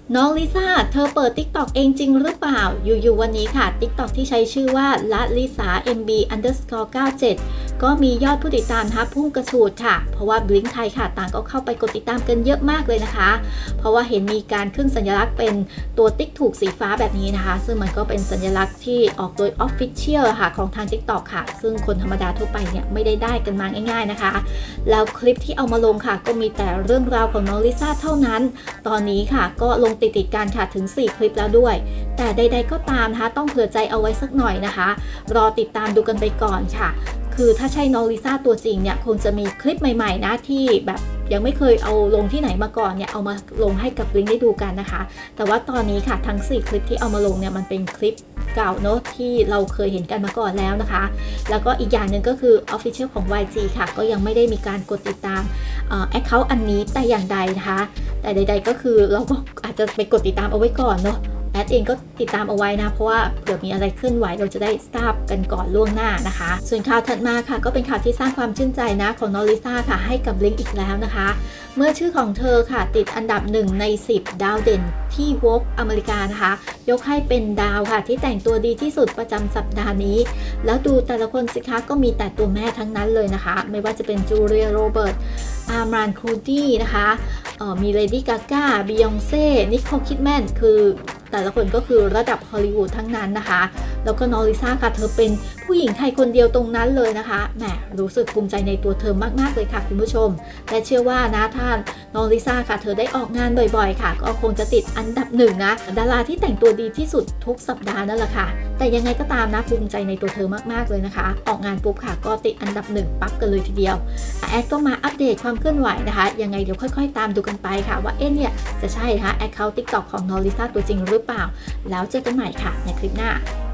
น้องลิซ่าเธอเปิด TikTok เองจริงหรือเปล่าอยู่ๆวันนี้ค่ะ TikTok ที่ใช้ชื่อว่าละลิสา MB_97 ก็มียอดผู้ติดตามพุ่งกระฉูดค่ะเพราะว่า Blink ไทยค่ะต่างก็เข้าไปกดติดตามกันเยอะมากเลยนะคะเพราะว่าเห็นมีการขึ้นสัญลักษณ์เป็นตัวติ๊กถูกสีฟ้าแบบนี้นะคะซึ่งมันก็เป็นสัญลักษณ์ที่ออกโดย Official ค่ะของทาง TikTok ค่ะซึ่งคนธรรมดาทั่วไปเนี่ยไม่ได้กันมาง่ายๆนะคะแล้วคลิปที่เอามาลงค่ะก็มีแต่เรื่องราวของน้องลิซ่าเท่านั้นตอนนี้ค่ะก็ลงติดกันค่ะถึง4คลิปแล้วด้วยแต่ใดๆก็ตามนะคะต้องเผื่อใจเอาไว้สักหน่อยนะคะรอติดตามดูกันไปก่อนค่ะคือถ้าใช่น้องลิซ่าตัวจริงเนี่ยคงจะมีคลิปใหม่ๆนะที่แบบยังไม่เคยเอาลงที่ไหนมาก่อนเนี่ยเอามาลงให้กับลิงได้ดูกันนะคะแต่ว่าตอนนี้ค่ะทั้ง4คลิปที่เอามาลงเนี่ยมันเป็นคลิปเก่าเนอะที่เราเคยเห็นกันมาก่อนแล้วนะคะแล้วก็อีกอย่างหนึ่งก็คือ Official ของ YG ค่ะก็ยังไม่ได้มีการกดติดตามAccount อันนี้แต่อย่างใดนะคะแต่ใดๆก็คือเราก็อาจจะไปกดติดตามเอาไว้ก่อนเนาะแอดเองก็ติดตามเอาไว้นะเพราะว่าเผื่อมีอะไรเคลื่อนไหวเราจะได้ทราบกันก่อนล่วงหน้านะคะส่วนข่าวถัดมาค่ะก็เป็นข่าวที่สร้างความชื่นใจนะของน้องลิซ่าค่ะให้กับลิงก์อีกแล้วนะคะเมื่อชื่อของเธอค่ะติดอันดับ1ใน10ดาวเด่นที่ Vogue อเมริกานะคะยกให้เป็นดาวค่ะที่แต่งตัวดีที่สุดประจำสัปดาห์นี้แล้วดูแต่ละคนสิคะก็มีแต่ตัวแม่ทั้งนั้นเลยนะคะไม่ว่าจะเป็นจูเลียโรเบิร์ตอาร์มานคูดี้นะคะมีเลดี้กาก้าบียองเซ่นิโคลคิดแมนคือแต่ละคนก็คือระดับฮอลลีวูดทั้งนั้นนะคะแล้วก็น้องลิซ่าค่ะเธอเป็นผู้หญิงไทยคนเดียวตรงนั้นเลยนะคะแหมรู้สึกภูมิใจในตัวเธอมากๆเลยค่ะคุณผู้ชมและเชื่อว่านะท่านน้องลิซ่าค่ะเธอได้ออกงานบ่อยๆค่ะก็คงจะติดอันดับ1นะดาราที่แต่งตัวดีที่สุดทุกสัปดาห์นั่นแหละค่ะแต่ยังไงก็ตามนะภูมิใจในตัวเธอมากๆเลยนะคะออกงานปุ๊บค่ะก็ติดอันดับ1ปั๊บกันเลยทีเดียวแอดก็มาอัปเดตความเคลื่อนไหวนะคะยังไงเดี๋ยวค่อยๆตามดูกันไปค่ะว่าเนี่ยจะใช่นะคะ Account TikTok ของน้องลิซ่าตัวจริงหรือเปล่าแล้วเจอกันใหม่ค่ะในคลิปหน้า